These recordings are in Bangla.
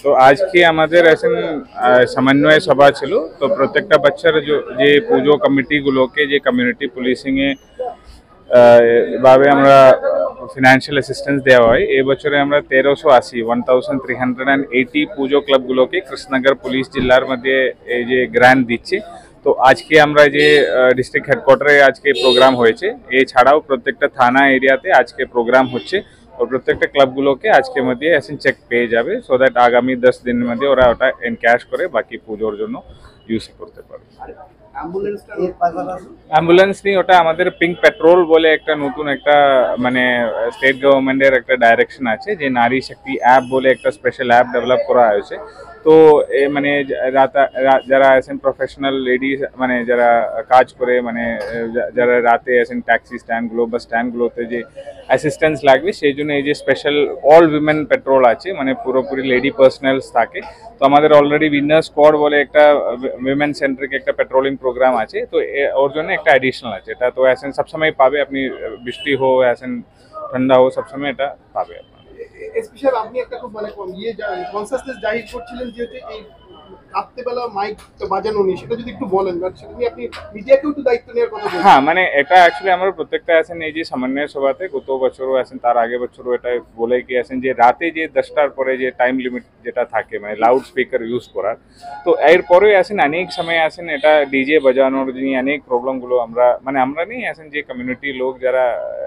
তো আজকে আমাদের এখন সমন্বয় সভা ছিল। তো প্রত্যেকটা বাচ্চার যে পুজো কমিটিগুলোকে যে কমিউনিটি পুলিশিং এ ভাবে আমরা ফিনান্সিয়াল অ্যাসিস্ট্যান্স দেওয়া হয়। এই বছরে আমরা 1380 পুজো ক্লাবগুলোকে কৃষ্ণনগর পুলিশ জেলার মধ্যে এই যে গ্র্যান্ট দিচ্ছে। তো আজকে আমরা যে ডিস্ট্রিক্ট হেডকোয়ার্টারে আজকে প্রোগ্রাম হয়েছে, এছাড়াও প্রত্যেকটা থানা এরিয়াতে আজকে প্রোগ্রাম হচ্ছে। और প্রত্যেকটা ক্লাবগুলোকে আজকের মধ্যে এসেন চেক পেয়ে যাবে, সো দ্যাট আগামী 10 দিনের মধ্যে ওরা ওটা এনক্যাশ করে বাকি পুজোর জন্য ইউজ করতে পারবে। অ্যাম্বুলেন্স নেই, ওটা আমাদের পিঙ্ক পেট্রোল বলে একটা নতুন একটা মানে স্টেট গভর্নমেন্টের একটা ডাইরেকশন আছে, যে নারী শক্তি অ্যাপ বলে একটা স্পেশাল অ্যাপ ডেভেলপ করা হয়েছে। তো মানে যারা আছেন প্রফেশনাল লেডিস, মানে যারা কাজ করে, মানে যারা রাতে আছেন ট্যাক্সি স্ট্যান্ডগুলো বা স্ট্যান্ডগুলোতে যে অ্যাসিস্ট্যান্স লাগবে, সেই জন্য এই যে স্পেশাল অল উইমেন পেট্রোল আছে, মানে পুরোপুরি লেডি পার্সোনালস থাকে। তো আমাদের অলরেডি উইনার স্কোয়াড বলে একটা উইমেন সেন্ট্রিক একটা পেট্রোলিং প্রোগ্রাম আছে। তো ওর জন্য একটা অ্যাডিশনাল আছে, এটা তো আসেন সবসময় পাবে আপনি, বৃষ্টি হো আসেন ঠান্ডা হো সবসময় এটা পাবে। স্পেশাল আপনি একটা খুব মানে কনসাসনেস জাহির করছিলেন যে এই রাত্রেবেলা মাইক বাজানো নিয়ে, সেটা যদি একটু বলেন, সেটা নিয়ে আপনি মিডিয়াকেও একটু দায়িত্ব নেওয়ার কথা বলছেন। হ্যাঁ, মানে এটা অ্যাকচুয়ালি আমরা প্রত্যেকটা আছেন এই যে সমন্বয় সভাতে গত বছরও আছেন, তার আগে বছরও এটা বলে কি আছেন যে রাতে যে 10টার পরে যে টাইম লিমিট যেটা থাকে মানে লাউড স্পিকার ইউজ করার, তো এরপরে আছেন অনেক সময় আছেন এটা ডিজে বাজানোর যিনি অনেক প্রবলেমগুলো আমরা নেই আছেন যে কমিউনিটি লোক যারা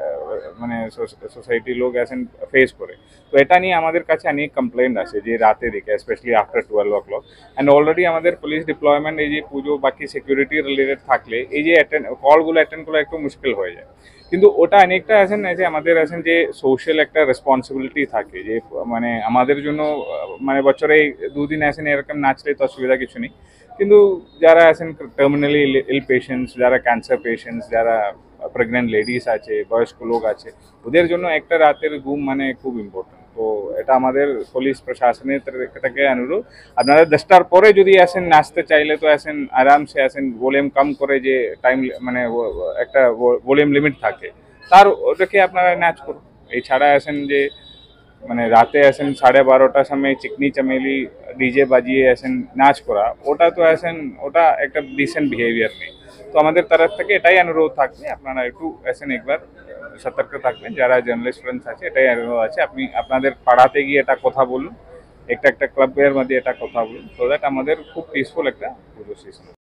মানে সোসাইটি লোক আছেন ফেস করে। তো এটা নিয়ে আমাদের কাছে অনেক কমপ্লেন্ট আছে যে রাতে দেখে specially after 12 o'clock। And already আমাদের পুলিশ ডিপ্লয়মেন্ট এই যে পুজো বাকি সিকিউরিটি রিলেটেড থাকলে এই যে কলগুলো অ্যাটেন্ড করা একটু মুশকিল হয়ে যায়। কিন্তু ওটা অনেকটা আছেন যে আমাদের আছেন যে সোশ্যাল একটা রেসপন্সিবিলিটি থাকে, যে মানে আমাদের জন্য মানে বছরে 2 দিন আসেন এরকম নাচলে তো অসুবিধা কিছু নেই। কিন্তু যারা আছেন টার্মিনালি ইল পেশেন্টস, যারা ক্যান্সার পেশেন্টস, যারা প্রেগনেন্ট লেডিস আছে, বয়স্ক লোক আছে, ওদের জন্য একটা রাতের ঘুম মানে খুব ইম্পর্টেন্ট। তো এটা আমাদের পুলিশ প্রশাসনের থেকে অনুরোধ, আপনারা 10টার পরে যদি আসেন নাচতে চাইলে তো আসেন আরামসে আসেন, ভলিউম কম করে যে টাইম মানে একটা ভলিউম লিমিট থাকে তার ওটাকে আপনারা নাচ করুন। এছাড়া আসেন যে মানে রাতে আসেন 12:30টার সময় চিকনি চামেলি ডিজে বাজিয়ে আসেন নাচ করা, ওটা তো আসেন ওটা একটা ডিসেন্ট বিহেভিয়ার নেই। তো আমাদের তরফ থেকে এটাই অনুরোধ থাকবে, আপনারা একটু আসেন একবার সতর্ক থাকবেন, যারা জার্নালিস্ট ফ্রেন্ডস আছে এটাই অনুরোধ আছে, আপনি আপনাদের পাড়াতে গিয়ে এটা কথা বলুন, একটা একটা ক্লাবের মধ্যে এটা কথা বলুন, সো দ্যাট আমাদের খুব পিসফুল একটা পুজো সিজন।